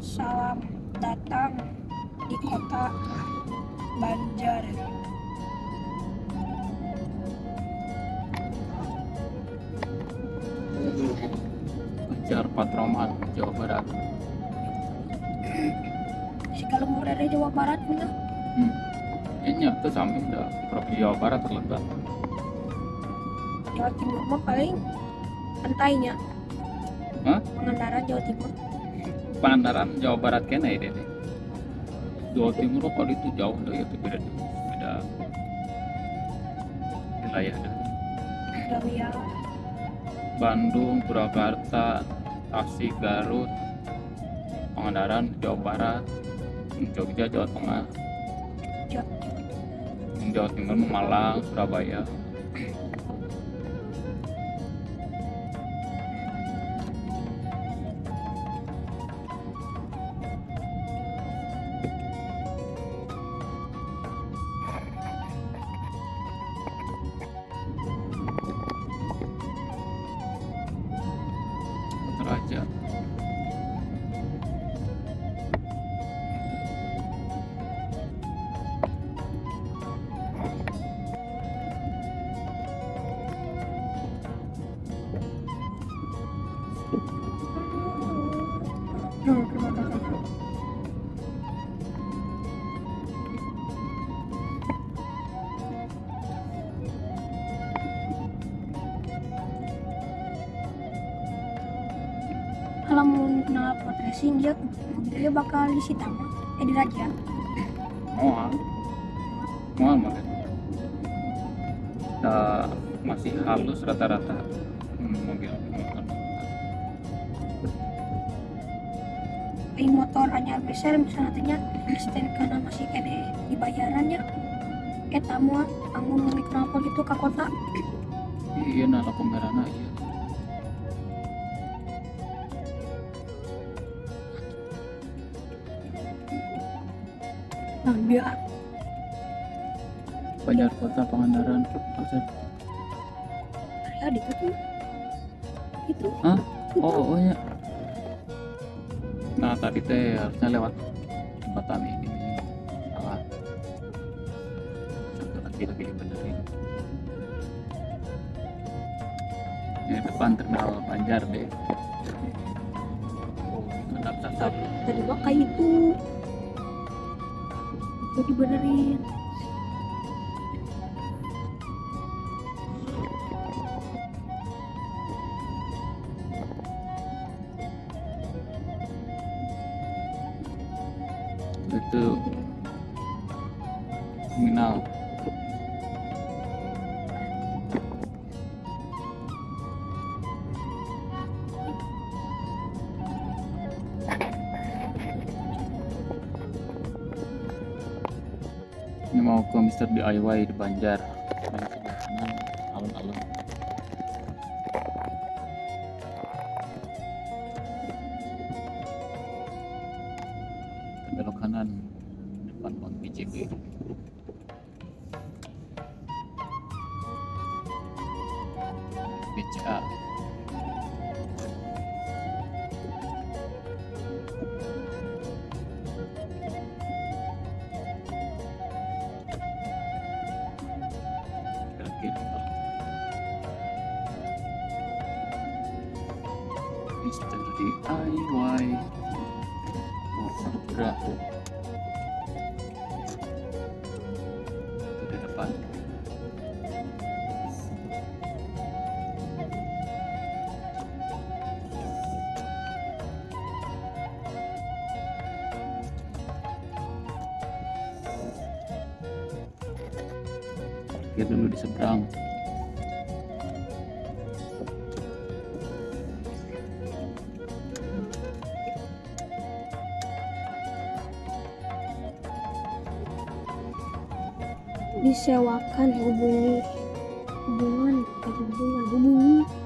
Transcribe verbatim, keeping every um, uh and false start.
Salam datang di kota Banjar. Banjar Patroman, Jawa Barat. Si kalau mau dari Jawa Barat enggak? Hmm. Ini tuh sama udah Provinsi Jawa Barat terletak. Jawa Timur mah paling pantainya. Hah? Pangandaran Jawa Timur. Pangandaran Jawa Barat kena ya deh. Jawa Timur kalau itu jauh dari itu beda beda wilayah dah. Jawa Bandung, Purwakarta, Tasik, Garut, Pangandaran, Jawa Barat, Jogja, Jawa Tengah, Jawa Jawa Timur, Malang, Surabaya. Raja. Kalau mau kenal pot racing dia mobilnya bakal disita mah eh di Raja. Moal, moal mah. Nah, masih halus rata-rata hmm, mobil motor. Ini motor anyar besar misalnya tanya stnk karena masih kene dibayarannya eta mah anggun ngelik rapor itu ke kota. Iya, nah lampu merahna iya. Nah dia Banjar Kota, Pangandaran, Pasar. ya di itu itu Hah? Oh, oh ya. Nah tadi teh harusnya lewat jembatan ini. Salah. Satu lagi lagi dibenerin. Ini depan terminal Banjar deh. Oh, kenapa sasar? tadi mah kayak itu itu dibenerin. Itu terminal. Ini mau ke Mister D I Y di Banjar. Main sebelah kanan, alun-alun. Belok kanan depan Bank B C B. B C A. Mister D I Y. Oh, Sakura. Itu di depan. Parkir dulu di seberang. Disewakan hubungi hubungan eh, hubungan hubungi